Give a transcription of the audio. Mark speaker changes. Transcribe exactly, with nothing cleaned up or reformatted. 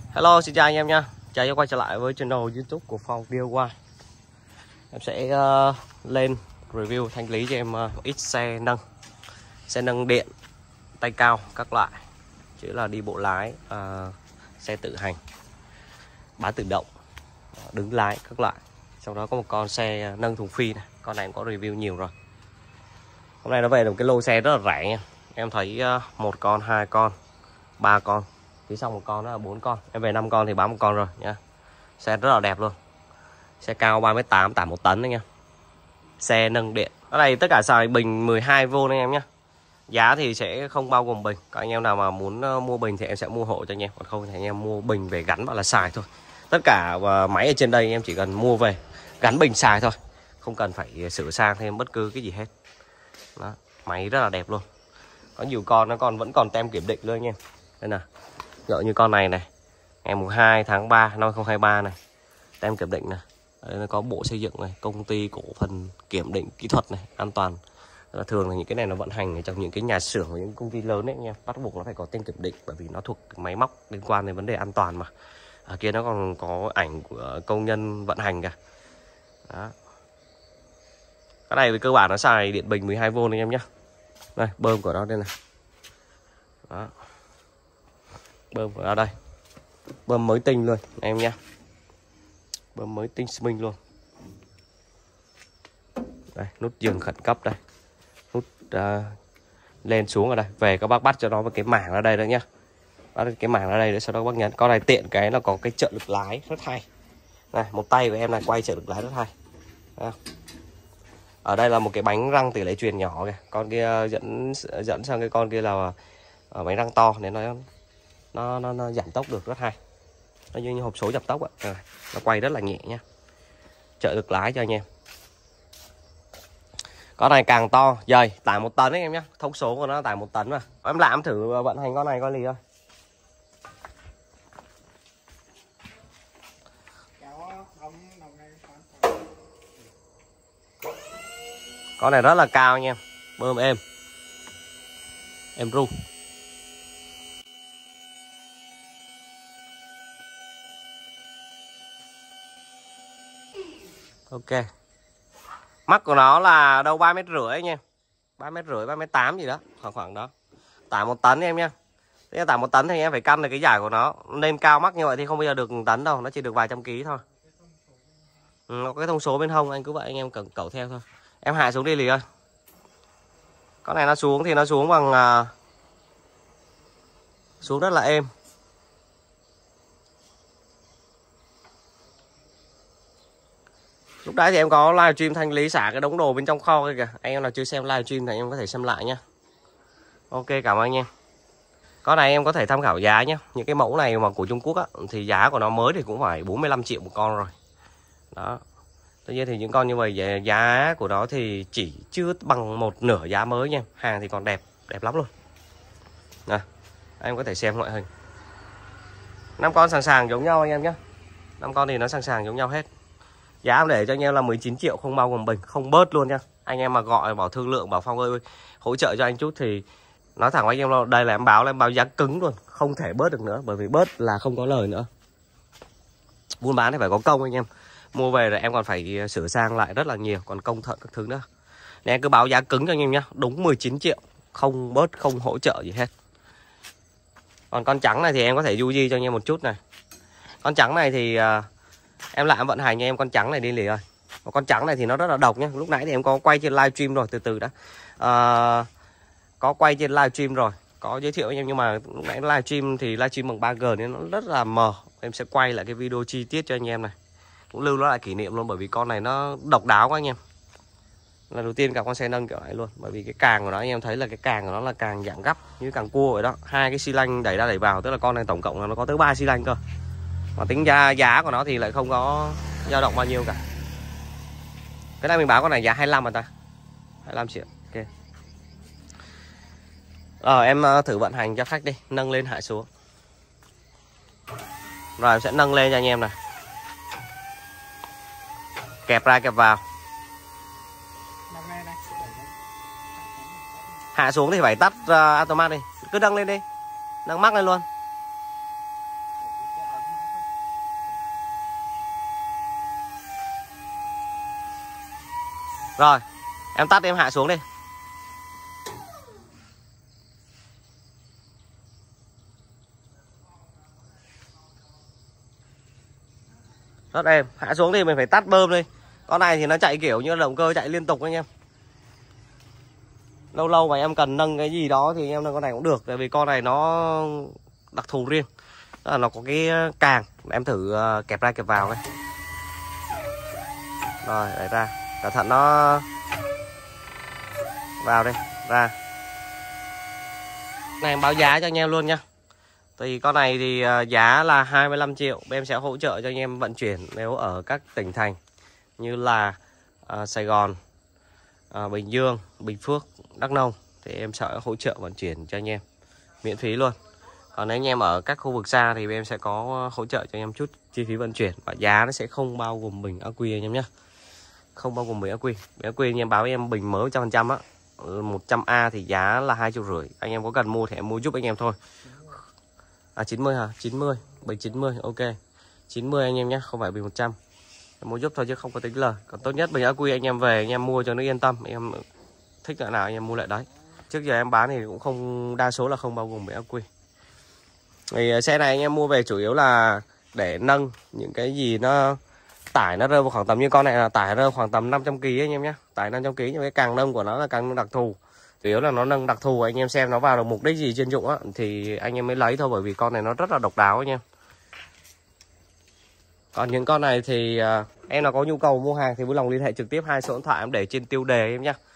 Speaker 1: Hello, xin chào anh em nha. Chào anh em quay trở lại với channel YouTube của Phong đê i goai. Em sẽ uh, lên review thanh lý cho em uh, một ít xe nâng, xe nâng điện, tay cao các loại, chứ là đi bộ lái, uh, xe tự hành, bán tự động, đứng lái các loại. Trong đó có một con xe nâng thùng phi này, con này em có review nhiều rồi. Hôm nay nó về được cái lô xe rất là rẻ nha. Em thấy uh, một con, hai con, ba con. Phía sau một con đó là bốn con. Em về năm con thì bán một con rồi nha. Xe rất là đẹp luôn. Xe cao ba mét tám, tải một tấn anh em. Xe nâng điện. Cái này tất cả xài bình mười hai vôn anh em nhé. Giá thì sẽ không bao gồm bình. Các anh em nào mà muốn mua bình thì em sẽ mua hộ cho anh em. Còn không thì anh em mua bình về gắn vào là xài thôi. Tất cả máy ở trên đây em chỉ cần mua về gắn bình xài thôi. Không cần phải sửa sang thêm bất cứ cái gì hết. Đó. Máy rất là đẹp luôn. Có nhiều con nó còn vẫn còn tem kiểm định luôn anh em. Đây nào. Dựa như con này này, ngày mùng hai tháng ba năm hai không hai ba này, tem kiểm định này. Đây nó có bộ xây dựng này, công ty cổ phần kiểm định kỹ thuật này, an toàn. Là thường là những cái này nó vận hành ở trong những cái nhà xưởng của những công ty lớn đấy nha, bắt buộc nó phải có tem kiểm định bởi vì nó thuộc máy móc liên quan đến vấn đề an toàn mà. Ở kia nó còn có ảnh của công nhân vận hành cả. Đó. Cái này về cơ bản nó xài điện bình mười hai vôn anh em nhé. Đây, bơm của nó đây này. Đó. Bơm của nó đây. Bơm mới tinh luôn em nhé. Bơm mới tinh minh luôn. Đây, nút dừng khẩn cấp đây. Nút uh, lên xuống ở đây. Về các bác bắt cho nó vào cái mảng ở đây nữa nhá. Bắt cái mảng ở đây để sau đó các bác nhấn. Con này tiện cái nó có cái trợ lực lái rất hay. Này, một tay của em này quay trợ lực lái rất hay. Đấy. Ở đây là một cái bánh răng tỷ lệ truyền nhỏ kìa. Con kia dẫn dẫn sang cái con kia là uh, bánh răng to nên nó Nó, nó, nó giảm tốc được rất hay. Nó như, như hộp số giảm tốc ạ. À, nó quay rất là nhẹ nha. Trợ lực lái cho anh em. Con này càng to, dày, tải một tấn đấy em nhé. Thông số của nó tải một tấn mà. Em làm thử vận hành con này coi lì thôi. Con này rất là cao anh em. Bơm êm. Em ru. Ok. Mắt của nó là đâu ba mét rưỡi anh em. ba mét rưỡi, ba mét tám gì đó, khoảng khoảng đó. Tải một tấn em nha. Thế tải một tấn thì em phải căn được cái giải của nó. Nên cao mắc như vậy thì không bao giờ được một tấn đâu, nó chỉ được vài trăm ký thôi. Ừ, nó có cái thông số bên hông, anh cứ vậy anh em cần cẩu theo thôi. Em hạ xuống đi lì ơi. Con này nó xuống thì nó xuống bằng uh, xuống rất là êm. Lúc đấy thì em có livestream thanh lý xả cái đống đồ bên trong kho kìa. Anh em nào chưa xem livestream thì anh em có thể xem lại nhé. Ok, cảm ơn anh em. Con này em có thể tham khảo giá nhé. Những cái mẫu này mà của Trung Quốc á, thì giá của nó mới thì cũng phải bốn mươi lăm triệu một con rồi. Đó. Tuy nhiên thì những con như vậy giá của nó thì chỉ chưa bằng một nửa giá mới nha. Hàng thì còn đẹp, đẹp lắm luôn. Nè, anh em có thể xem loại hình. năm con sàng sàng giống nhau anh em nhé. năm con thì nó sàng sàng giống nhau hết. Giá em để cho anh em là mười chín triệu không bao gồm bình, không bớt luôn nha. Anh em mà gọi bảo thương lượng bảo Phong ơi hỗ trợ cho anh chút thì nói thẳng với anh em là đây là em báo là em báo giá cứng luôn, không thể bớt được nữa bởi vì bớt là không có lời nữa. Buôn bán thì phải có công anh em. Mua về rồi em còn phải sửa sang lại rất là nhiều, còn công thợ các thứ nữa. Nên em cứ báo giá cứng cho anh em nhá, đúng mười chín triệu, không bớt không hỗ trợ gì hết. Còn con trắng này thì em có thể du di cho anh em một chút này. Con trắng này thì uh, em lại em vận hành cho em con trắng này đi lì ơi. Con trắng này thì nó rất là độc nhé. Lúc nãy thì em có quay trên livestream rồi, từ từ đã. À, có quay trên livestream rồi, có giới thiệu anh em, nhưng mà lúc nãy livestream thì livestream bằng ba G nên nó rất là mờ. Em sẽ quay lại cái video chi tiết cho anh em này. Cũng lưu nó lại kỷ niệm luôn bởi vì con này nó độc đáo quá anh em. Lần đầu tiên gặp con xe nâng kiểu này luôn, bởi vì cái càng của nó anh em thấy là cái càng của nó là càng dạng gấp như càng cua vậy đó. Hai cái xi lanh đẩy ra đẩy vào, tức là con này tổng cộng là nó có tới ba xi lanh cơ. Mà tính ra giá của nó thì lại không có dao động bao nhiêu cả. Cái này mình báo con này giá hai mươi lăm mà ta. hai mươi lăm triệu. Ok. Rồi em thử vận hành cho khách đi, nâng lên hạ xuống. Rồi em sẽ nâng lên cho anh em này. Kẹp ra kẹp vào. Hạ xuống thì phải tắt uh, automat đi. Cứ nâng lên đi. Nâng mắc lên luôn. Rồi, em tắt em hạ xuống đi. Rất êm, hạ xuống thì mình phải tắt bơm đi. Con này thì nó chạy kiểu như động cơ chạy liên tục anh em. Lâu lâu mà em cần nâng cái gì đó thì em nâng con này cũng được. Tại vì con này nó đặc thù riêng. Đó là nó có cái càng. Em thử kẹp ra kẹp vào đây. Rồi, đẩy ra. Cẩn thận nó vào đây, ra. Này em báo giá cho anh em luôn nha. Thì con này thì giá là hai mươi lăm triệu. Em sẽ hỗ trợ cho anh em vận chuyển nếu ở các tỉnh thành như là uh, Sài Gòn, uh, Bình Dương, Bình Phước, Đắk Nông. Thì em sẽ hỗ trợ vận chuyển cho anh em miễn phí luôn. Còn nếu anh em ở các khu vực xa thì em sẽ có hỗ trợ cho anh em chút chi phí vận chuyển. Và giá nó sẽ không bao gồm bình ắc quy anh em nhé. Không bao gồm bình ắc quy. Bình ắc quy anh em báo em bình mới một trăm phần trăm á, một trăm A thì giá là hai triệu rưỡi. Anh em có cần mua thì em mua giúp anh em thôi. À chín mươi hả? chín mươi, bình chín mươi, ok. chín mươi anh em nhé, không phải bình một trăm. Em mua giúp thôi chứ không có tính lời. Còn tốt nhất bình ắc quy anh em về anh em mua cho nó yên tâm. Em thích loại nào anh em mua lại đấy. Trước giờ em bán thì cũng không, đa số là không bao gồm bình ắc quy. Thì xe này anh em mua về chủ yếu là để nâng những cái gì nó tải nó rơi vào khoảng tầm, như con này là tải rơi khoảng tầm năm trăm ki lô gam anh em nhé. Tải năm trăm ki lô gam, nhưng cái càng nâng của nó là càng đặc thù. Chủ yếu là nó nâng đặc thù, anh em xem nó vào được mục đích gì chuyên dụng á thì anh em mới lấy thôi, bởi vì con này nó rất là độc đáo anh em. Còn những con này thì uh, em nào có nhu cầu mua hàng thì vui lòng liên hệ trực tiếp hai số điện thoại em để trên tiêu đề em nhé.